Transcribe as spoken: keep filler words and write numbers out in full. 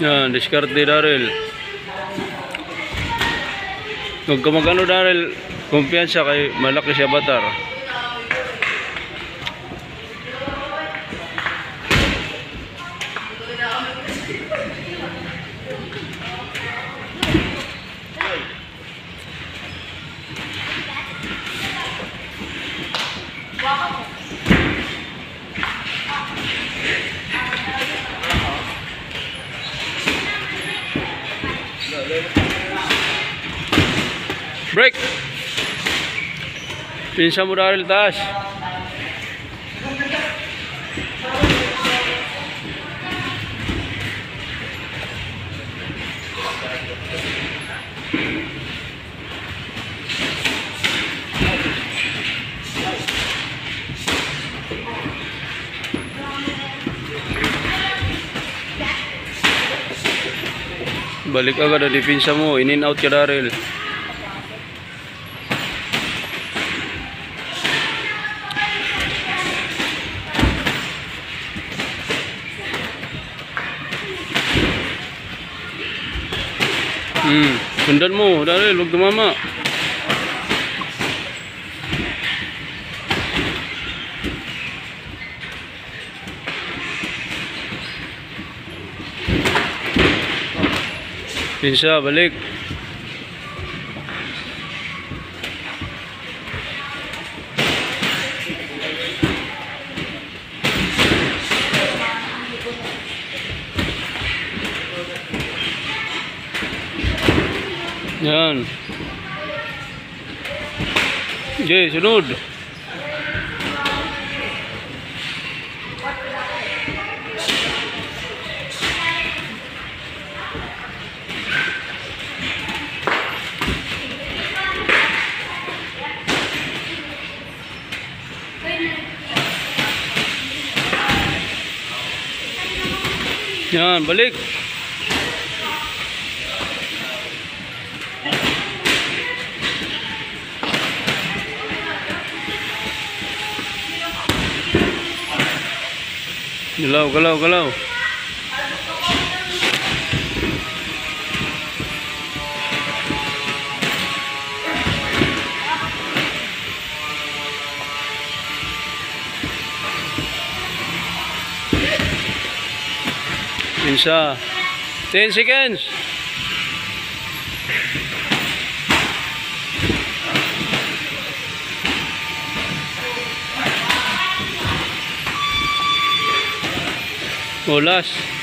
Yan, discard ni Daryl. Huwag ka mag-ano, Daryl. Kumpiyansa kay malaki si Avatar. Break. Pinsa mo Daryl, taas. Balik agad ang depensa mo, in and out ka Daryl. Hmm, sundan mo Daryl, huwag tumama. Pinsa, balik. Yan. Jay, sunod. Yan, balik. Galaw, galaw, galaw. Pinsa. ten seconds. Oh, last.